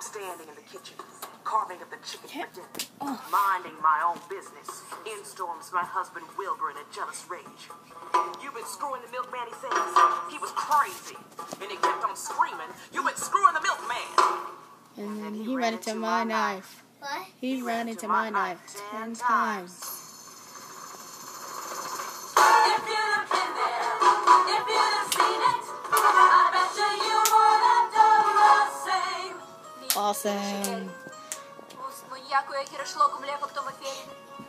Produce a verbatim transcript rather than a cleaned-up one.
standing in the kitchen, carving up the chicken for dinner, minding my own business. In storms my husband Wilbur in a jealous rage. You've been screwing the milkman, he says. He was crazy. And he kept on screaming, you've been screwing the milkman. And then he ran into my knife. What? He ran into my knife ten times. If you'd have been there, if you'd have seen it, I bet you would have done the same. Awesome. Ніякої кіршлоку млеко в тому фері.